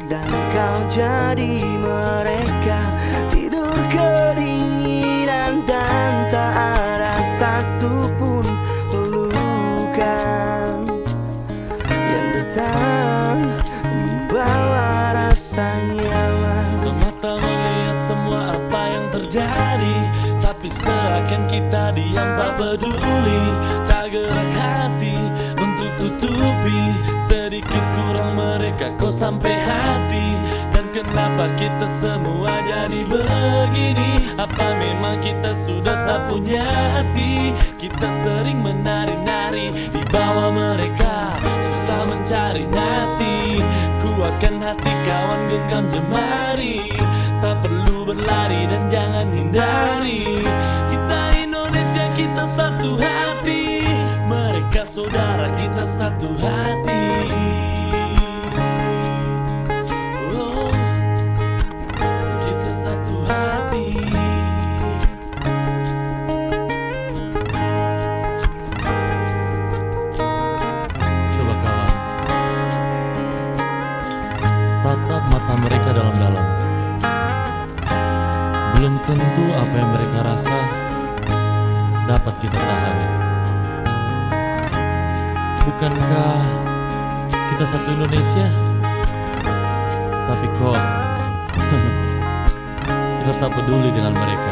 dan kau jadi mereka. Tidur kedinginan dan tak ada satupun pelukan yang datang membawa rasa nyaman. Mata melihat semua apa yang terjadi, tapi seakan kita diam tak peduli. Tak gerak hati untuk tutupi sedikit kurang mereka kau sampai hati. Dan kenapa kita semua jadi begini? Apa memang kita sudah tak punya hati? Kita sering menari-nari di bawah mereka, susah mencari nasi. Kuatkan hati kawan, genggam jemari. Tak perlu berlari dan jangan hindari. Kita Indonesia, kita satu hati. Mereka saudara, kita satu hati. Oh, kita satu hati. Coba kawan, tatap mata mereka dalam-dalam. Belum tentu apa yang mereka rasa dapat kita tahan. Bukankah kita satu Indonesia? Tapi kok kita tak peduli dengan mereka.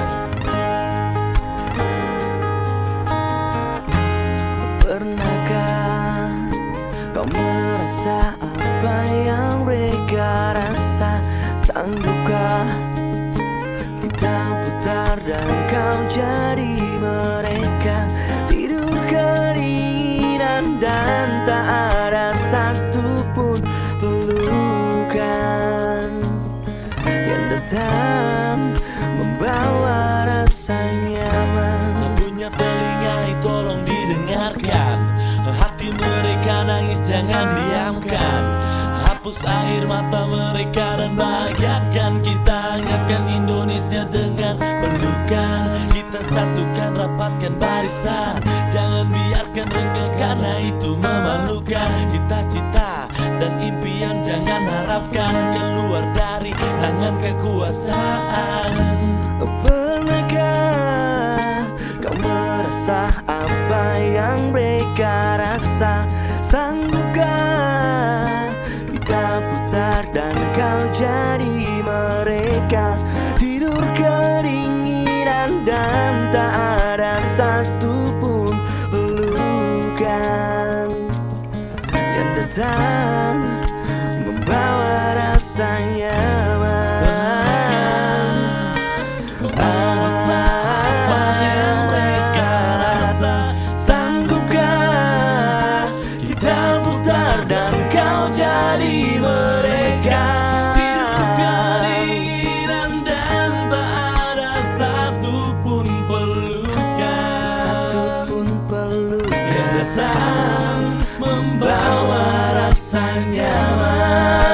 Pernahkah kau merasa apa yang mereka rasa? Sanggupkah kita putar dan kau jadi mereka? Tidur kedinginan dan tak ada satupun pelukan yang datang membawa rasa nyaman. Punya telinga tolong didengarkan, hati mereka nangis jangan diamkan. Hapus air mata mereka dan bahagiakan. Kita hangatkan Indonesia dengan pelukan. Kita satukan, rapatkan barisan. Jangan biarkan renggang karena itu memalukan. Cita-cita dan impian jangan harapkan keluar dari tangan kekuasaan. Pernahkah kau merasa apa yang mereka rasa? Sanggupkah kita putar dan kau jadi mereka? Tidur kedinginan dan tak ada satupun pelukan yang datang membawa rasa nyaman. Dan kau jadi mereka. Tidur kedinginan dan tak ada satupun pelukan. Satupun pelukan yang datang membawa rasa nyaman.